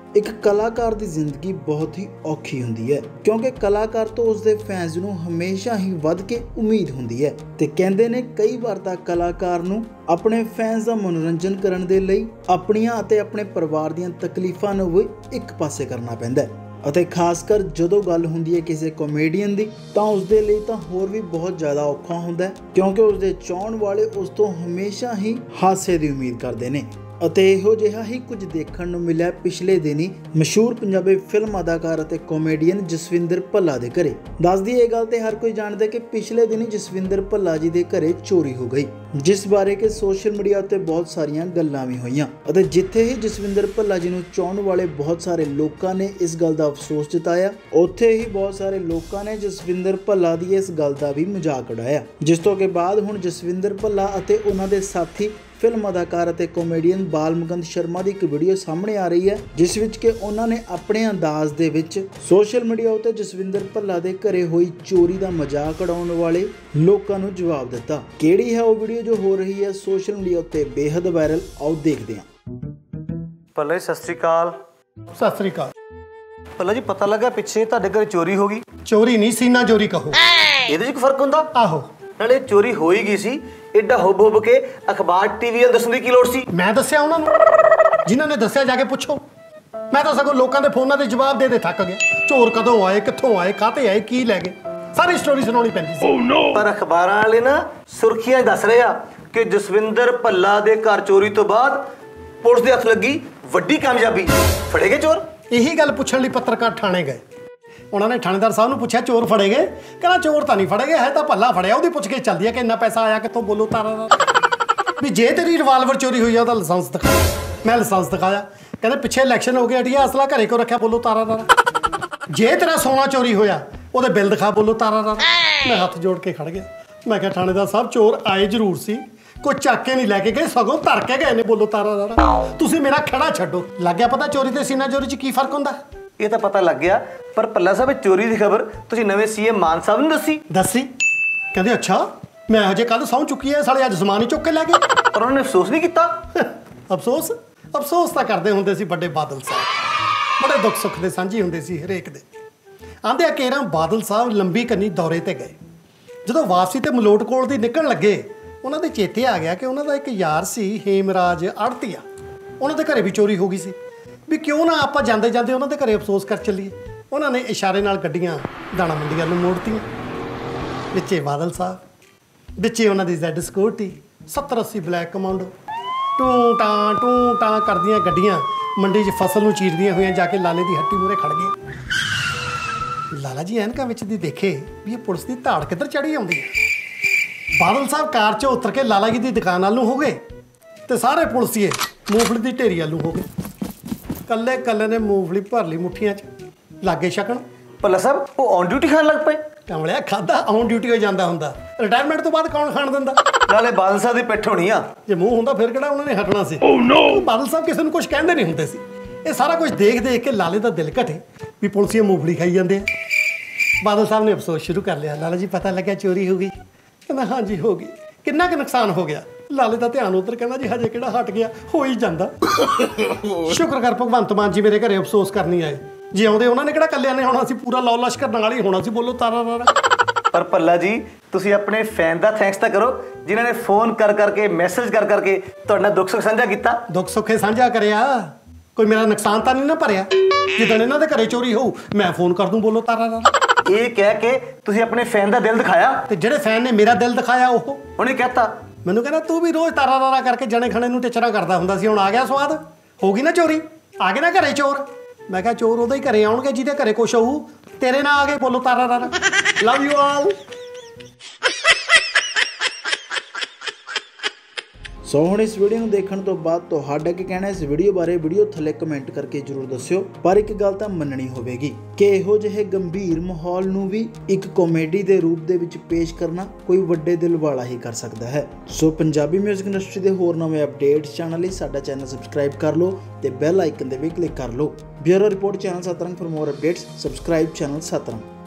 एक कलाकार की जिंदगी बहुत ही औखी हुंदी है, क्योंकि कलाकार तो उसके फैंस नूं हमेशा ही वध के उम्मीद हुंदी है। ते कहंदे ने कई बार तां कलाकार नूं अपने फैंस का मनोरंजन करन दे लई अपणियां अते अपने परिवार दीयां तकलीफां नूं भी एक पासे करना पैंदा है। ਅਤੇ ਖਾਸ ਕਰ ਜਦੋਂ ਗੱਲ ਹੁੰਦੀ ਹੈ ਕਿਸੇ ਕਾਮੇਡੀਅਨ ਦੀ ਤਾਂ ਉਸ ਦੇ ਲਈ ਤਾਂ ਹੋਰ ਵੀ ਬਹੁਤ ਜ਼ਿਆਦਾ ਔਖਾ ਹੁੰਦਾ ਹੈ, ਕਿਉਂਕਿ ਉਸ ਦੇ ਚਾਹਣ ਵਾਲੇ ਉਸ ਤੋਂ ਹਮੇਸ਼ਾ ਹੀ ਹਾਸੇ ਦੀ ਉਮੀਦ ਕਰਦੇ ਨੇ। ਅਤੇ ਇਹੋ ਜਿਹਾ ਹੀ ਕੁਝ ਦੇਖਣ ਨੂੰ ਮਿਲਿਆ ਪਿਛਲੇ ਦਿਨੀ ਮਸ਼ਹੂਰ ਪੰਜਾਬੀ ਫਿਲਮ ਅਦਾਕਾਰ ਅਤੇ ਕਾਮੇਡੀਅਨ ਜਸਵਿੰਦਰ ਭੱਲਾ ਦੇ ਘਰੇ। ਦੱਸਦੀ ਇਹ ਗੱਲ ਤੇ ਹਰ ਕੋਈ ਜਾਣਦਾ ਕਿ ਪਿਛਲੇ ਦਿਨੀ ਜਸਵਿੰਦਰ ਭੱਲਾ ਜੀ ਦੇ ਘਰੇ ਚੋਰੀ ਹੋ ਗਈ, ਜਿਸ ਬਾਰੇ ਕਿ ਸੋਸ਼ਲ ਮੀਡੀਆ ਉੱਤੇ ਬਹੁਤ ਸਾਰੀਆਂ ਗੱਲਾਂ ਵੀ ਹੋਈਆਂ। ਅਤੇ ਜਿੱਥੇ ਹੀ ਜਸਵਿੰਦਰ ਭੱਲਾ ਜੀ ਨੂੰ ਚਾਹਣ ਵਾਲੇ ਬਹੁਤ ਸਾਰੇ ਲੋਕਾਂ ਨੇ ਇਸ ਗੱਲ ਦਾ ਅਫਸੋਸ ਜਤਾਇਆ, ਉੱਥੇ ਹੀ ਬਹੁਤ ਸਾਰੇ ਲੋਕਾਂ ਨੇ ਜਸਵਿੰਦਰ ਭੱਲਾ ਦੀ ਇਸ ਗੱਲ ਦਾ ਵੀ ਮਜ਼ਾਕ ਉਡਾਇਆ, ਜਿਸ ਤੋਂ ਕਿ ਬਾਅਦ ਹੁਣ ਜਸਵਿੰਦਰ ਭੱਲਾ ਅਤੇ ਉਹਨਾਂ ਦੇ ਸਾਥੀ ਫਿਲਮ ਅਦਾਕਾਰ ਅਤੇ ਕਾਮੇਡੀਅਨ ਬਾਲਮੁਕੰਦ ਸ਼ਰਮਾ ਦੀ ਇੱਕ ਵੀਡੀਓ ਸਾਹਮਣੇ ਆ ਰਹੀ ਹੈ, ਜਿਸ ਵਿੱਚ ਕਿ ਉਹਨਾਂ ਨੇ ਆਪਣੇ ਅੰਦਾਜ਼ ਦੇ ਵਿੱਚ ਸੋਸ਼ਲ ਮੀਡੀਆ ਉੱਤੇ ਜਸਵਿੰਦਰ ਭੱਲਾ ਦੇ ਘਰੇ ਹੋਈ ਚੋਰੀ ਦਾ ਮਜ਼ਾਕ ਉਡਾਉਣ ਵਾਲੇ ਲੋਕਾਂ ਨੂੰ ਜਵਾਬ ਦਿੱਤਾ। ਕਿਹੜੀ ਹੈ ਉਹ ਵੀਡੀਓ ਜੋ ਹੋ ਰਹੀ ਹੈ ਸੋਸ਼ਲ ਮੀਡੀਆ ਉੱਤੇ ਬੇहद ਵਾਇਰਲ, ਆਓ ਦੇਖਦੇ ਹਾਂ। ਭੱਲਾ ਜੀ ਸਤਿ ਸ੍ਰੀ ਅਕਾਲ। ਸਤਿ ਸ੍ਰੀ ਅਕਾਲ। ਭੱਲਾ ਜੀ ਪਤਾ ਲੱਗਾ ਪਿੱਛੇ ਤੁਹਾਡੇ ਘਰੇ ਚੋਰੀ ਹੋ ਗਈ। ਚੋਰੀ ਨਹੀਂ, ਸੀਨਾ ਚੋਰੀ ਕਹੋ। ਇਹਦੇ 'ਚ ਕੋਈ ਫਰਕ ਹੁੰਦਾ? ਆਹੋ, ਨਾਲੇ ਚੋਰੀ ਹੋ ਹੀ ਗਈ ਸੀ, ਐਡਾ ਹੁੱਬ ਹੁੱਬ ਕੇ ਅਖਬਾਰ ਟੀਵੀ ਵੱਲ ਦੱਸਣ ਦੀ ਕੀ ਲੋੜ ਸੀ? ਮੈਂ ਦੱਸਿਆ ਉਹਨਾਂ ਨੂੰ, ਜਿਨ੍ਹਾਂ ਨੇ ਦੱਸਿਆ ਜਾ ਕੇ ਪੁੱਛੋ। ਮੈਂ ਤਾਂ ਸਗੋਂ ਲੋਕਾਂ ਦੇ ਫੋਨਾਂ ਦੇ ਜਵਾਬ ਦੇ ਥੱਕ ਗਿਆ। ਚੋਰ ਕਦੋਂ ਆਏ, ਕਿੱਥੋਂ ਆਏ, ਕਾਹਤੇ ਆਏ, ਕੀ ਲੈ ਗਏ, ਸਾਰੀ ਸਟੋਰੀ ਸੁਣਾਉਣੀ ਪੈਂਦੀ ਸੀ। ਪਰ ਅਖਬਾਰਾਂ ਵਾਲੇ ਨਾ ਸੁਰਖੀਆਂ ਦੱਸ ਰਹੇ ਆ ਕਿ ਜਸਵਿੰਦਰ ਭੱਲਾ ਦੇ ਘਰ ਚੋਰੀ ਤੋਂ ਬਾਅਦ ਪੁਲਿਸ ਦੇ ਹੱਥ ਲੱਗੀ ਵੱਡੀ ਕਾਮਯਾਬੀ, ਫੜੇ ਗਏ ਚੋਰ। ਇਹੀ ਗੱਲ ਪੁੱਛਣ ਲਈ ਪੱਤਰਕਾਰ ਥਾਣੇ ਗਏ। ਉਹਨਾਂ ਨੇ ਥਾਣੇਦਾਰ ਸਾਹਿਬ ਨੂੰ ਪੁੱਛਿਆ ਚੋਰ ਫੜੇ ਗਏ? ਕਹਿੰਦਾ ਚੋਰ ਤਾਂ ਨਹੀਂ ਫੜੇ ਗਏ, ਹੈ ਤਾਂ ਭੱਲਾ ਫੜਿਆ। ਉਹਦੀ ਪੁੱਛ ਕੇ ਚੱਲਦੀ ਹੈ ਕਿ ਇੰਨਾ ਪੈਸਾ ਆਇਆ ਕਿੱਥੋਂ, ਬੋਲੋ ਤਾਰਾ ਵੀ ਜੇ ਤੇਰੀ ਰਿਵਾਲਵਰ ਚੋਰੀ ਹੋਈ ਆ ਉਹਦਾ ਲਾਇਸੈਂਸ ਦਿਖਾ। ਮੈਂ ਲਾਇਸੈਂਸ ਦਿਖਾਇਆ। ਕਹਿੰਦੇ ਪਿੱਛੇ ਇਲੈਕਸ਼ਨ ਹੋ ਗਿਆ ਅੜੀਆ, ਅਸਲਾ ਘਰੇ ਕਿਉਂ ਰੱਖਿਆ, ਬੋਲੋ ਤਾਰਾ। ਜੇ ਤੇਰਾ ਸੋਨਾ ਚੋਰੀ ਹੋਇਆ ਉਹਦੇ ਬਿੱਲ ਦਿਖਾ, ਬੋਲੋ ਤਾਰਾ। ਮੈਂ ਹੱਥ ਜੋੜ ਕੇ ਖੜ ਗਿਆ। ਮੈਂ ਕਿਹਾ ਥਾਣੇਦਾਰ ਸਾਹਿਬ ਚੋਰ ਆਏ ਜ਼ਰੂਰ ਸੀ, ਕੋਈ ਚੱਕ ਕੇ ਨਹੀਂ ਲੈ ਕੇ ਗਏ, ਸਗੋਂ ਧਰ ਕੇ ਗਏ ਨੇ, ਬੋਲੋ ਤਾਰਾ। ਤੁਸੀਂ ਮੇਰਾ ਖੜਾ ਛੱਡੋ। ਲੱਗ ਗਿਆ ਪਤਾ ਚੋਰੀ ਤੇ ਸੀਨਾ ਚੋਰੀ 'ਚ ਕੀ ਫਰਕ ਹੁੰਦਾ? ਇਹ ਤਾਂ ਪਤਾ ਲੱਗ ਗਿਆ, ਪਰ ਭੱਲਾ ਸਾਹਿਬ ਚੋਰੀ ਦੀ ਖਬਰ ਤੁਸੀਂ ਨਵੇਂ ਸੀਐਮ ਮਾਨ ਸਾਹਿਬ ਨੂੰ ਦੱਸੀ? ਕਹਿੰਦੇ ਅੱਛਾ, ਮੈਂ ਹਜੇ ਕੱਲ ਸਹੁੰ ਚੁੱਕੀ ਹੈ, ਸਾਲੇ ਅੱਜ ਸਮਾਨ ਹੀ ਚੁੱਕ ਕੇ ਲੈ ਗਏ। ਪਰ ਉਹਨਾਂ ਨੇ ਅਫਸੋਸ ਨਹੀਂ ਕੀਤਾ? ਅਫਸੋਸ ਤਾਂ ਕਰਦੇ ਹੁੰਦੇ ਸੀ ਵੱਡੇ ਬਾਦਲ ਸਾਹਿਬ, ਬੜੇ ਦੁੱਖ ਸੁੱਖ ਦੇ ਸਾਂਝੀ ਹੁੰਦੇ ਸੀ ਹਰੇਕ ਦੇ। ਆਂਦੇ ਆ ਕੇਰਾਂ ਬਾਦਲ ਸਾਹਿਬ ਲੰਬੀ ਕੰਨੀ ਦੌਰੇ ਤੇ ਗਏ। ਜਦੋਂ ਵਾਪਸੀ ਤੇ ਮਲੋਟਕੋਲ ਦੀ ਨਿਕਲਣ ਲੱਗੇ, ਉਹਨਾਂ ਦੇ ਚੇਤੇ ਆ ਗਿਆ ਕਿ ਉਹਨਾਂ ਦਾ ਇੱਕ ਯਾਰ ਸੀ ਹੇਮਰਾਜ ਆੜਤੀਆ, ਉਹਨਾਂ ਦੇ ਘਰੇ ਵੀ ਚੋਰੀ ਹੋ ਗਈ ਸੀ। ਵੀ ਕਿਉਂ ਨਾ ਆਪਾਂ ਜਾਂਦੇ ਜਾਂਦੇ ਉਹਨਾਂ ਦੇ ਘਰੇ ਅਫਸੋਸ ਕਰ ਚੱਲੀਏ। ਉਹਨਾਂ ਨੇ ਇਸ਼ਾਰੇ ਨਾਲ ਗੱਡੀਆਂ ਦਾਣਾ ਮੰਡੀਆਂ ਨੂੰ ਮੋੜਤੀਆਂ। ਵਿੱਚੇ ਬਾਦਲ ਸਾਹਿਬ, ਵਿੱਚੇ ਉਹਨਾਂ ਦੀ ਜ਼ੈਡ ਸਕੂਟੀ 70-80 ਬਲੈਕ ਕਮਾਂਡੋ, ਟੂੰ ਟਾਂ ਕਰਦੀਆਂ ਗੱਡੀਆਂ ਮੰਡੀ 'ਚ ਫਸਲ ਨੂੰ ਚੀਰਦੀਆਂ ਹੋਈਆਂ ਜਾ ਕੇ ਲਾਲੇ ਦੀ ਹੱਟੀ ਮੂਹਰੇ ਖੜ ਗਏ। ਲਾਲਾ ਜੀ ਐਨਕਾਂ ਵਿੱਚ ਦੀ ਦੇਖੇ ਵੀ ਇਹ ਪੁਲਿਸ ਦੀ ਧਾੜ ਕਿੱਧਰ ਚੜੀ ਆਉਂਦੀ ਹੈ। ਬਾਦਲ ਸਾਹਿਬ ਕਾਰ 'ਚੋਂ ਉਤਰ ਕੇ ਲਾਲਾ ਜੀ ਦੀ ਦੁਕਾਨ ਵੱਲ ਨੂੰ ਹੋ ਗਏ ਤੇ ਸਾਰੇ ਪੁਲਿਸੀਏ ਮੂੰਗਫਲੀ ਦੀ ਢੇਰੀ ਵੱਲ ਨੂੰ ਹੋ ਗਏ। ਕੱਲੇ ਨੇ ਮੂੰਗਫਲੀ ਭਰ ਲਈ ਮੁੱਠੀਆਂ 'ਚ, ਲਾਗੇ ਛਕਣ। ਭੱਲਾ ਸਾਹਿਬ ਉਹ ਔਨ ਡਿਊਟੀ ਖਾਣ ਲੱਗ ਪਏ? ਕਮਲਿਆ ਖਾਦਾ ਔਨ ਡਿਊਟੀ ਹੋ ਜਾਂਦਾ ਹੁੰਦਾ, ਰਿਟਾਇਰਮੈਂਟ ਤੋਂ ਬਾਅਦ ਕੌਣ ਖਾਣ ਦਿੰਦਾ? ਨਾਲੇ ਬਾਦਲ ਸਾਹਿਬ ਦੀ ਪਿੱਠ ਹੋਣੀ ਆ, ਜੇ ਮੂੰਹ ਹੁੰਦਾ ਫਿਰ ਕਿਹੜਾ ਉਹਨਾਂ ਨੇ ਹਟਣਾ ਸੀ। ਬਾਦਲ ਸਾਹਿਬ ਕਿਸੇ ਨੂੰ ਕੁਝ ਕਹਿੰਦੇ ਨਹੀਂ ਹੁੰਦੇ ਸੀ। ਇਹ ਸਾਰਾ ਕੁਝ ਦੇਖ ਕੇ ਲਾਲੇ ਦਾ ਦਿਲ ਘਟੇ ਵੀ ਪੁਲਿਸੀਏ ਮੂੰਗਫਲੀ ਖਾਈ ਜਾਂਦੇ ਆ। ਬਾਦਲ ਸਾਹਿਬ ਨੇ ਅਫਸੋਸ ਸ਼ੁਰੂ ਕਰ ਲਿਆ। ਲਾਲਾ ਜੀ ਪਤਾ ਲੱਗਿਆ ਚੋਰੀ ਹੋ ਗਈ? ਕਹਿੰਦਾ ਹਾਂਜੀ ਹੋ ਗਈ। ਕਿੰਨਾ ਕੁ ਨੁਕਸਾਨ ਹੋ ਗਿਆ? ਲਾਲੇ ਦਾ ਧਿਆਨ ਉੱਧਰ, ਕਹਿੰਦਾ ਜੀ ਹਜੇ ਕਿਹੜਾ ਹਟ ਗਿਆ, ਹੋ ਹੀ ਜਾਂਦਾ। ਸ਼ੁਕਰ ਕਰ ਭਗਵੰਤ ਮਾਨ ਜੀ ਮੇਰੇ ਘਰੇ ਅਫਸੋਸ ਕਰਨੀ ਆਏ। ਜੇ ਆਉਂਦੇ ਉਹਨਾਂ ਨੇ ਕਿਹੜਾ ਕੱਲਿਆਂ ਨੇ ਹੋਣਾ ਸੀ, ਪੂਰਾ ਲੌ ਲਸ਼ਕਰ ਨਾਲ ਹੀ ਹੋਣਾ ਸੀ, ਬੋਲੋ ਤਾਰਾ। ਪਰ ਭੱਲਾ ਜੀ ਤੁਸੀਂ ਆਪਣੇ ਫੈਨ ਦਾ ਥੈਂਕਸ ਤਾਂ ਕਰੋ, ਜਿਨ੍ਹਾਂ ਨੇ ਫੋਨ ਕਰਕੇ ਮੈਸੇਜ ਕਰਕੇ ਤੁਹਾਡੇ ਨਾਲ ਦੁੱਖ ਸੁੱਖ ਸਾਂਝਾ ਕੀਤਾ। ਦੁੱਖ ਸੁੱਖੇ ਸਾਂਝਾ ਕਰਿਆ, ਕੋਈ ਮੇਰਾ ਨੁਕਸਾਨ ਤਾਂ ਨਹੀਂ ਨਾ ਭਰਿਆ। ਜਿੱਦਣ ਇਹਨਾਂ ਦੇ ਘਰੇ ਚੋਰੀ ਹੋਊ ਮੈਂ ਫੋਨ ਕਰ ਦੂੰ, ਬੋਲੋ ਤਾਰਾ। ਇਹ ਕਹਿ ਕੇ ਤੁਸੀਂ ਆਪਣੇ ਫੈਨ ਦਾ ਦਿਲ ਦਿਖਾਇਆ, ਤੇ ਜਿਹੜੇ ਫੈਨ ਨੇ ਮੇਰਾ ਦਿਲ ਦਿਖਾਇਆ ਉਹਨੇ ਕਹਿਤਾ ਮੈਨੂੰ, ਕਹਿੰਦਾ ਤੂੰ ਵੀ ਰੋਜ਼ ਤਾਰਾ ਕਰਕੇ ਜਣੇ ਖਣੇ ਨੂੰ ਟਿਚਰਾ ਕਰਦਾ ਹੁੰਦਾ ਸੀ, ਹੁਣ ਆ ਗਿਆ ਸਵਾਦ, ਹੋ ਗਈ ਨਾ ਚੋਰੀ, ਆ ਗਏ ਨਾ ਘਰੇ ਚੋਰ। ਮੈਂ ਕਿਹਾ ਚੋਰ ਉਹਦੇ ਹੀ ਘਰੇ ਆਉਣਗੇ ਜਿਹਦੇ ਘਰੇ ਕੁਛ ਹੋਊ, ਤੇਰੇ ਨਾਲ ਆ ਗਏ, ਬੋਲੋ ਤਾਰਾ। Love you all. ਸੋ ਹੁਣ ਇਸ ਵੀਡੀਓ ਨੂੰ ਦੇਖਣ ਤੋਂ ਬਾਅਦ ਤੁਹਾਡਾ ਕੀ ਕਹਿਣਾ ਇਸ ਵੀਡੀਓ ਬਾਰੇ, ਵੀਡੀਓ ਥੱਲੇ ਕਮੈਂਟ ਕਰਕੇ ਜਰੂਰ ਦੱਸਿਓ। ਪਰ ਇੱਕ ਗੱਲ ਤਾਂ ਮੰਨਣੀ ਹੋਵੇਗੀ ਕਿ ਇਹੋ ਜਿਹੇ ਗੰਭੀਰ ਮਾਹੌਲ ਨੂੰ ਵੀ ਇੱਕ ਕਾਮੇਡੀ ਦੇ ਰੂਪ ਦੇ ਵਿੱਚ ਪੇਸ਼ ਕਰਨਾ ਕੋਈ ਵੱਡੇ ਦਿਲ ਵਾਲਾ ਹੀ ਕਰ ਸਕਦਾ ਹੈ। ਸੋ ਪੰਜਾਬੀ ਮਿਊਜ਼ਿਕ ਇੰਡਸਟਰੀ ਦੇ ਹੋਰ ਨਵੇਂ ਅਪਡੇਟਸ ਜਾਣਨ ਲਈ ਸਾਡਾ ਚੈਨਲ ਸਬਸਕ੍ਰਾਈਬ ਕਰ ਲਓ ਤੇ ਬੈਲ ਆਈਕਨ ਤੇ ਵੀ ਕਲਿੱਕ ਕਰ ਲਓ। Bureau report channel Satrang. For more updates subscribe channel Satrang.